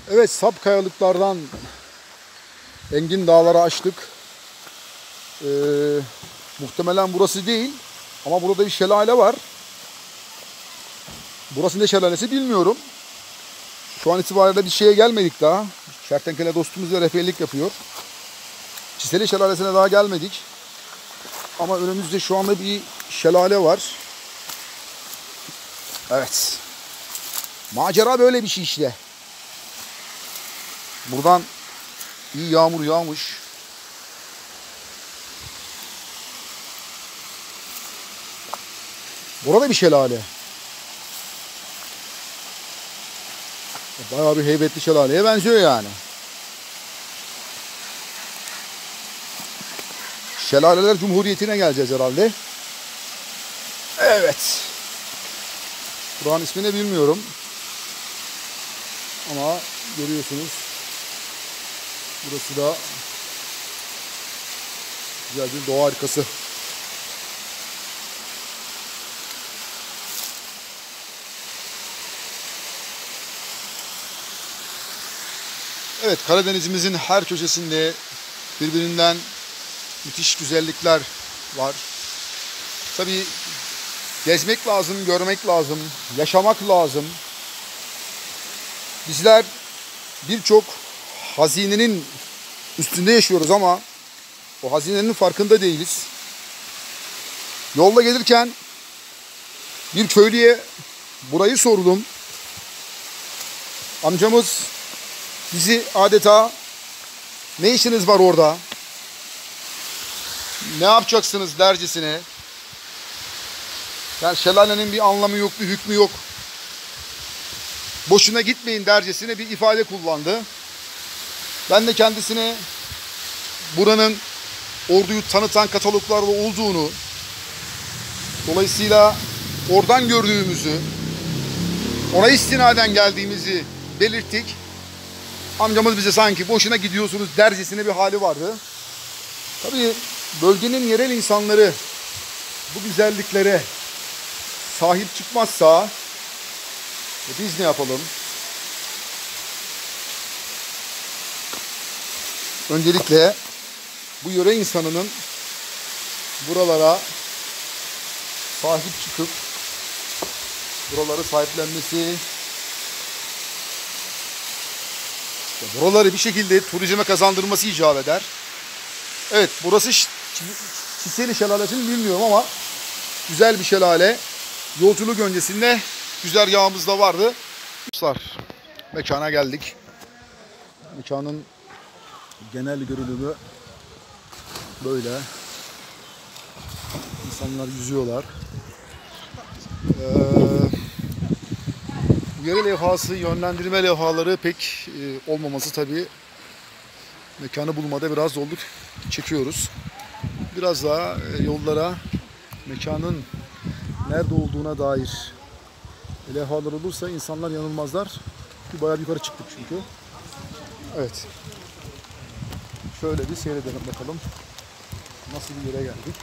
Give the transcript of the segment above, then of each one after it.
Evet, sap kayalıklardan engin dağlara açtık. Muhtemelen burası değil ama burada bir şelale var. Burası ne şelalesi bilmiyorum. Şu an itibariyle bir şeye gelmedik daha. Kertenkele dostumuz da rehberlik yapıyor. Çiseli Şelalesi'ne daha gelmedik. Ama önümüzde şu anda bir şelale var. Evet. Macera böyle bir şey işte. Buradan iyi yağmur yağmış. Burada bir şelale. Bayağı bir heybetli şelaleye benziyor yani. Şelaleler Cumhuriyeti'ne geleceğiz herhalde. Evet. Buranın ismini bilmiyorum. Ama görüyorsunuz. Burası da güzel bir doğa harikası. Evet, Karadenizimizin her köşesinde birbirinden müthiş güzellikler var. Tabii gezmek lazım, görmek lazım, yaşamak lazım. Bizler birçok hazinenin üstünde yaşıyoruz ama o hazinenin farkında değiliz. Yolda gelirken bir köylüye burayı sordum. Amcamız bizi adeta ne işiniz var orada? Ne yapacaksınız dercesine. Yani şelalenin bir anlamı yok, bir hükmü yok. Boşuna gitmeyin dercesine bir ifade kullandı. Ben de kendisine buranın Ordu'yu tanıtan kataloglarda olduğunu, dolayısıyla oradan gördüğümüzü, ona istinaden geldiğimizi belirttik. Amcamız bize sanki boşuna gidiyorsunuz dercesine bir hali vardı. Tabii bölgenin yerel insanları bu güzelliklere sahip çıkmazsa biz ne yapalım? Öncelikle bu yöre insanının buralara sahip çıkıp buraları sahiplenmesi, buraları bir şekilde turizme kazandırması icap eder. Evet, burası Çiseli Şelalesi'ni bilmiyorum ama güzel bir şelale. Yolculuk öncesinde güzergahımız da vardı. Dostlar, mekana geldik. Mekanın genel görünümü böyle. İnsanlar yüzüyorlar. Uyarı levhası, yönlendirme levhaları pek olmaması tabii mekanı bulmada biraz zorluk çekiyoruz. Biraz daha yollara mekanın nerede olduğuna dair levhalar olursa insanlar yanılmazlar. Bayağı yukarı çıktık çünkü. Evet. Şöyle bir seyredelim bakalım. Nasıl bir yere geldik.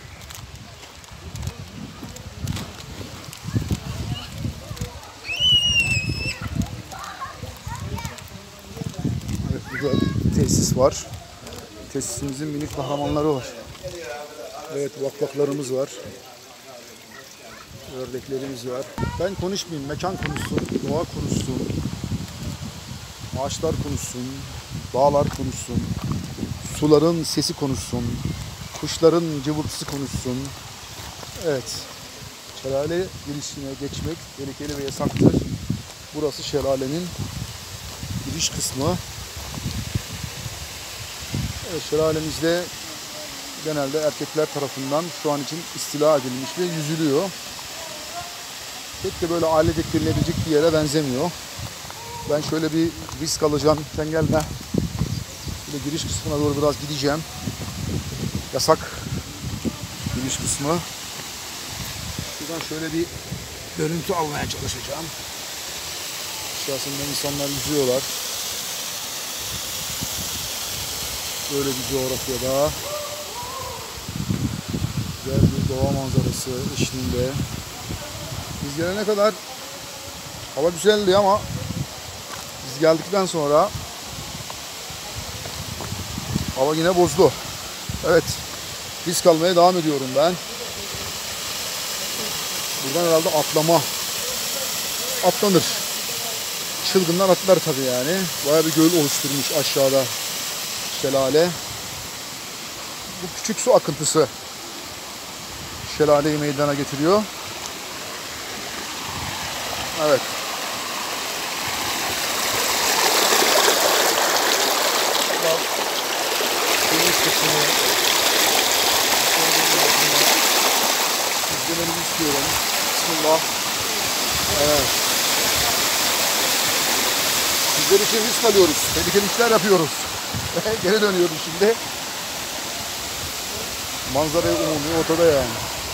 Evet, burada bir tesis var. Tesisimizin minik kahramanları var. Evet, vakvaklarımız var. Ördeklerimiz var. Ben konuşmayayım, mekan konuşsun, doğa konuşsun, ağaçlar konuşsun, dağlar konuşsun, suların sesi konuşsun, kuşların cıvıltısı konuşsun. Evet, şelale girişine geçmek tehlikeli ve yasaktır. Burası şelalenin giriş kısmı. Evet, şelalemizde genelde erkekler tarafından şu an için istila edilmiş ve yüzülüyor. Pek de böyle ailecek girilebilecek bir yere benzemiyor. Ben şöyle bir risk alacağım. Sen gelme. Böyle giriş kısmına doğru biraz gideceğim. Yasak giriş kısmı. Şuradan şöyle bir görüntü almaya çalışacağım. Aşağısında insanlar yüzüyorlar. Böyle bir coğrafyada güzel bir doğa manzarası eşliğinde. Biz gelene kadar hava güzeldi ama biz geldikten sonra hava yine bozdu. Evet. Risk almaya devam ediyorum ben. Buradan herhalde atlanır. Çılgınlar atlar tabii yani. Bayağı bir göl oluşturmuş aşağıda şelale. Bu küçük su akıntısı şelaleyi meydana getiriyor. Evet. İzlemenizi istiyorum. Bismillah. Evet. Sizler için risk alıyoruz. Tehlikeli işler yapıyoruz. Geri dönüyoruz şimdi. Manzarayı umumi ortada yani.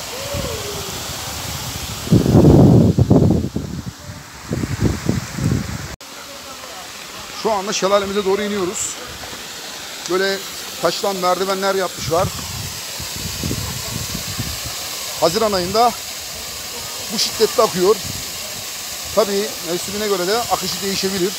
Şu anda şelalemize doğru iniyoruz. Böyle taştan merdivenler yapmışlar. Haziran ayında bu şiddette akıyor. Tabii mevsimine göre de akışı değişebilir.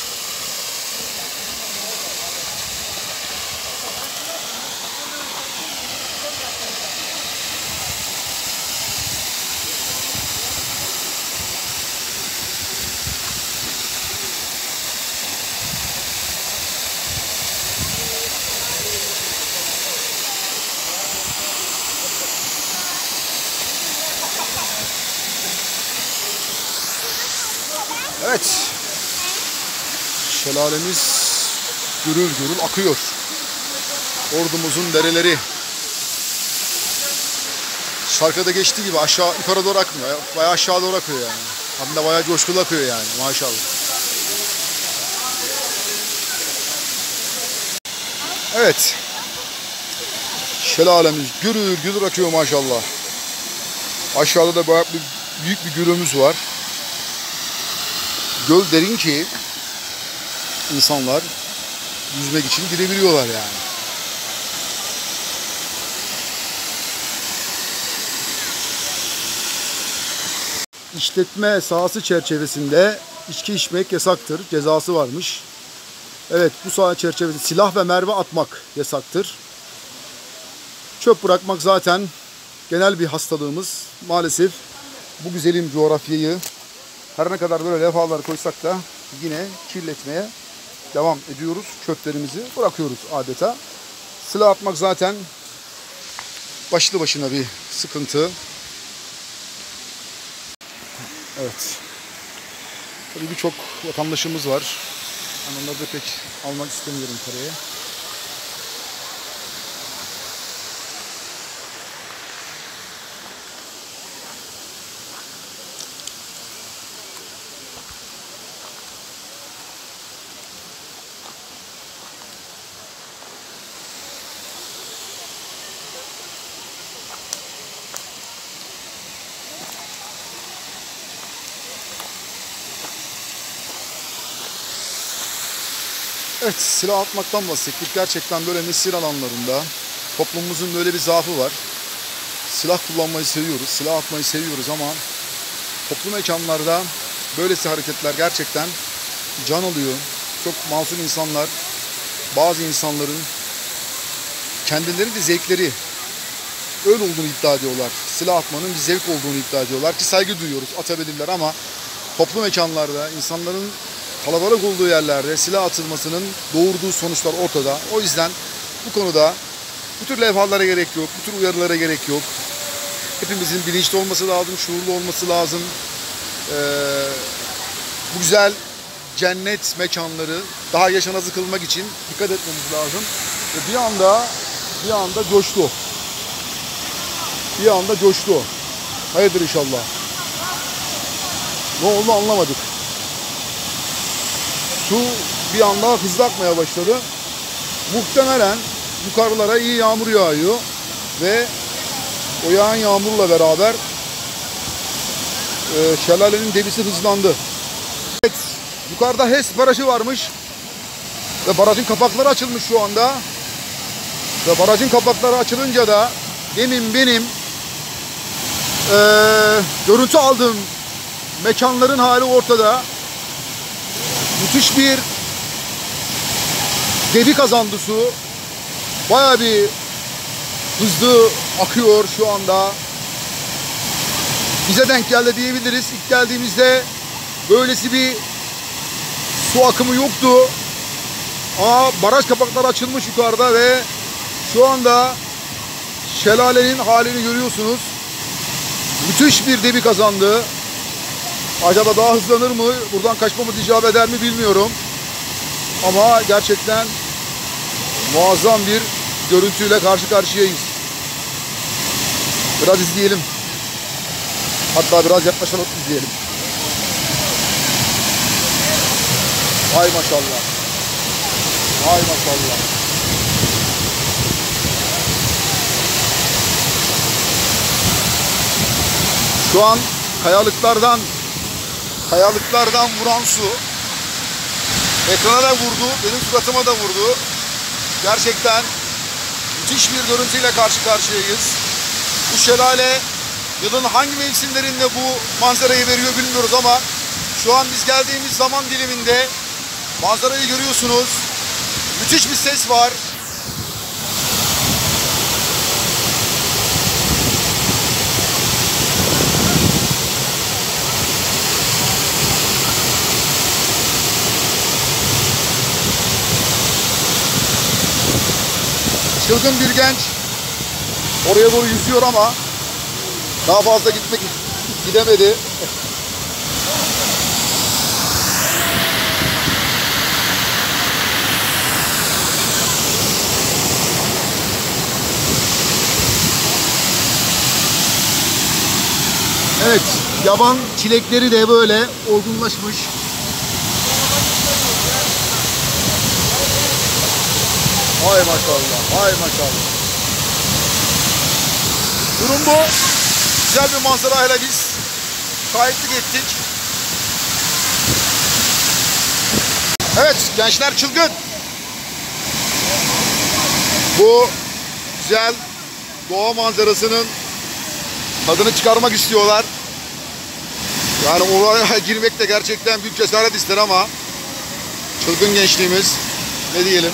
Evet. Şelalemiz gürül gürül akıyor. Ordumuzun dereleri. Şarkıda geçtiği gibi aşağı yukarı doğru akmıyor. Bayağı aşağı doğru akıyor yani. Hem de bayağı coşkulu akıyor yani maşallah. Evet. Şelalemiz gürül gürül akıyor maşallah. Aşağıda da bayağı büyük bir gölümüz var. Göl derin ki insanlar yüzmek için girebiliyorlar yani. İşletme sahası çerçevesinde içki içmek yasaktır. Cezası varmış. Evet, bu saha çerçevesinde silah ve mermi atmak yasaktır. Çöp bırakmak zaten genel bir hastalığımız. Maalesef bu güzelim coğrafyayı her ne kadar böyle levhalar koysak da yine kirletmeye devam ediyoruz. Çöplerimizi bırakıyoruz adeta. Silah atmak zaten başlı başına bir sıkıntı. Evet. Tabii birçok vatandaşımız var. Onları da pek almak istemiyorum karaya. Evet, silah atmaktan bahsettik. Gerçekten böyle mesir alanlarında toplumumuzun böyle bir zaafı var. Silah kullanmayı seviyoruz, silah atmayı seviyoruz ama toplu mekanlarda böylesi hareketler gerçekten can alıyor. Çok masum insanlar, bazı insanların kendileri de zevkleri öyle olduğunu iddia ediyorlar. Silah atmanın bir zevk olduğunu iddia ediyorlar ki saygı duyuyoruz, atabilirler ama toplu mekanlarda insanların kalabalık olduğu yerlerde silah atılmasının doğurduğu sonuçlar ortada. O yüzden bu konuda bu tür levhalara gerek yok, bu tür uyarılara gerek yok. Hepimizin bilinçli olması lazım, şuurlu olması lazım. Bu güzel cennet mekanları daha yaşanazı kılmak için dikkat etmemiz lazım. Ve bir anda coştu. Bir anda coştu. Hayırdır inşallah. Ne oldu anlamadık. Su bir anda hızlı akmaya başladı. Muhtemelen yukarılara iyi yağmur yağıyor ve o yağan yağmurla beraber şelalenin debisi hızlandı. Evet, yukarıda HES barajı varmış ve barajın kapakları açılmış şu anda. Ve barajın kapakları açılınca da demin benim görüntü aldığım mekanların hali ortada. Müthiş bir debi kazandı su. Bayağı bir hızlı akıyor şu anda. Bize denk geldi diyebiliriz. İlk geldiğimizde böylesi bir su akımı yoktu. Ama baraj kapakları açılmış yukarıda ve şu anda şelalenin halini görüyorsunuz. Müthiş bir debi kazandı. Acaba daha hızlanır mı? Buradan kaçmamız icap eder mi bilmiyorum. Ama gerçekten muazzam bir görüntüyle karşı karşıyayız. Biraz izleyelim. Hatta biraz yaklaşalım, izleyelim. Hay maşallah. Hay maşallah. Şu an kayalıklardan vuran su ekrana da vurdu, benim suratıma da vurdu. Gerçekten müthiş bir görüntüyle karşı karşıyayız. Bu şelale yılın hangi mevsimlerinde bu manzarayı veriyor bilmiyoruz ama şu an biz geldiğimiz zaman diliminde manzarayı görüyorsunuz. Müthiş bir ses var. Çılgın bir genç oraya doğru yüzüyor ama daha fazla gidemedi. Evet, yaban çilekleri de böyle olgunlaşmış. Hay maşallah, hay maşallah. Durum bu. Güzel bir manzarayla biz şahitlik ettik. Evet, gençler çılgın. Bu güzel doğa manzarasının tadını çıkarmak istiyorlar. Yani oraya girmek de gerçekten büyük cesaret ister ama çılgın gençliğimiz, ne diyelim.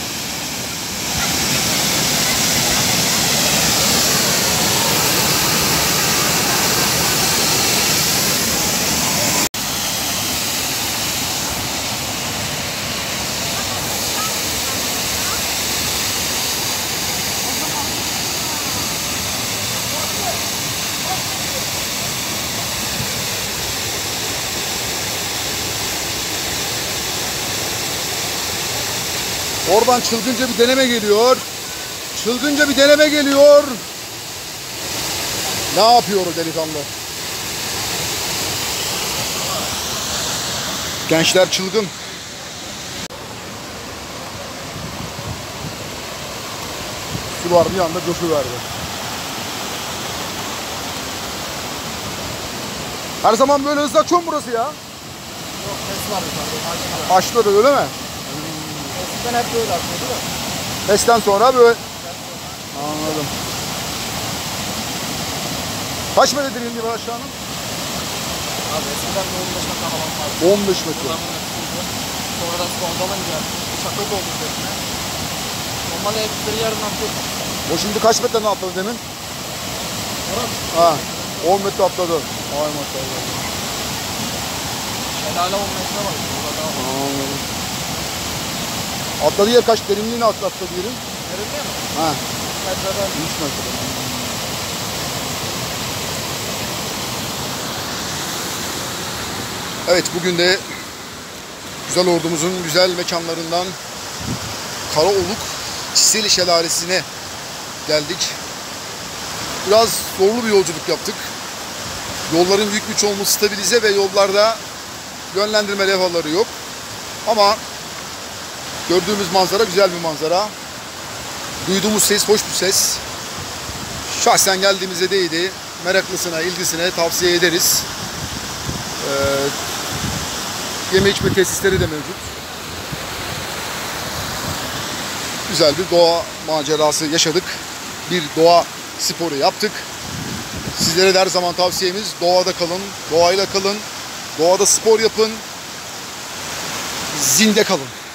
Oradan çılgınca bir deneme geliyor. Çılgınca bir deneme geliyor. Ne yapıyor o delikanlı? Gençler çılgın. Sular bir anda coşuverdi. Her zaman böyle hızlı akıyor mu burası ya? Yok, ses var yukarıda. Açları öyle mi? Eskiden hep böyle akıyordu da. Pesten sonra böyle. Anladım. Kaç metre indi var aşağının? Abi eskiden de 15 metre falan vardı. 15 metre. Sonradan skondalınca uçakta doldu üzerine. Normalde hepsleri yarın atıyordu. O şimdi kaç metreden atladı demin? Orası. Ha, 10 metre atladı. Ay maşallah. Şelale 10 metre var. Orada Anladım. Atladığı yer kaç? Derinliğini atlattı yerin? nerede mi? Ha, 3 metreden. 3 metre. Evet, bugün de güzel ordumuzun güzel mekanlarından Karaoluk Çiseli Şelalesi'ne geldik. Biraz zorlu bir yolculuk yaptık. Yolların büyük bir çoğunluğu stabilize ve yollarda yönlendirme levhaları yok. Ama gördüğümüz manzara güzel bir manzara. Duyduğumuz ses hoş bir ses. Şahsen geldiğimizde değdi. Meraklısına, ilgisine tavsiye ederiz. Yeme içme tesisleri de mevcut. Güzel bir doğa macerası yaşadık. Bir doğa sporu yaptık. Sizlere de her zaman tavsiyemiz doğada kalın, doğayla kalın, doğada spor yapın, zinde kalın.